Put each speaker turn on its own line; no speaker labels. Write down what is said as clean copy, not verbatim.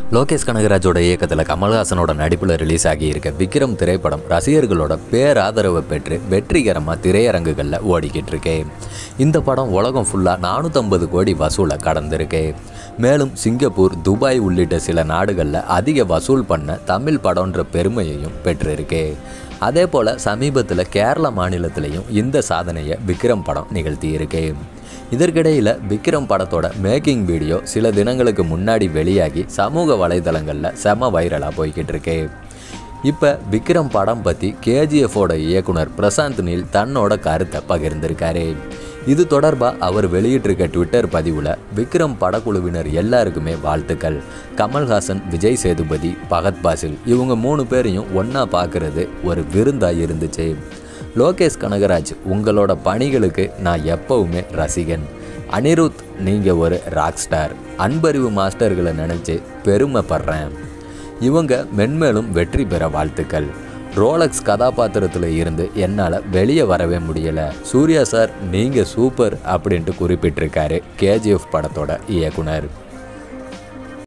லோகேஷ் கனகராஜோட இயக்கத்தில் கமல்ஹாசனோட நடிப்பில் ரிலீஸ் ஆகியிருக்க விக்ரம் திரைப்படம் ரசிகர்களோட பேராதரவை பெற்று வெற்றிகரமாக திரையரங்குகளில் ஓடிக்கிட்டு இருக்கு. இந்த படம் உலகம் ஃபுல்லாக 450 கோடி வசூலை கடந்திருக்கு. மேலும் சிங்கப்பூர், துபாய் உள்ளிட்ட சில நாடுகளில் அதிக வசூல் பண்ண தமிழ் படம்ன்ற பெருமையையும் பெற்றிருக்கு. அதே போல் சமீபத்தில் கேரள மாநிலத்திலையும் இந்த சாதனையை விக்ரம் படம் நிகழ்த்தியிருக்கு. இதற்கிடையில் விக்ரம் படத்தோட மேக்கிங் வீடியோ சில தினங்களுக்கு முன்னாடி வெளியாகி சமூக வலைதளங்களில் செம வைரலாக போய்கிட்டு இருக்கு. இப்போ விக்ரம் படம் பற்றி KGFோட இயக்குனர் பிரசாந்த் நீல் தன்னோட கருத்தை பகிர்ந்திருக்காரு. இது தொடர்பாக அவர் வெளியிட்டிருக்க ட்விட்டர் பதிவில் விக்ரம் படக்குழுவினர் எல்லாருக்குமே வாழ்த்துக்கள். கமல்ஹாசன், விஜய் சேதுபதி, பகத் பாசில் இவங்க 3 பேரையும் ஒன்றா பார்க்குறது ஒரு விருந்தாக இருந்துச்சு. லோகேஷ் கனகராஜ், உங்களோட பணிகளுக்கு நான் எப்பவுமே ரசிகன். அனிருத், நீங்கள் ஒரு ராக் ஸ்டார். அன்பறிவு மாஸ்டர்களை நினச்சி பெருமைப்படுறேன். இவங்க மென்மேலும் வெற்றி பெற வாழ்த்துக்கள். ரோலக்ஸ் கதாபாத்திரத்தில் இருந்து என்னால் வெளியே வரவே முடியலை. சூர்யா சார், நீங்கள் சூப்பர் அப்படின்ட்டு குறிப்பிட்டிருக்காரு KGF படத்தோட இயக்குனர்.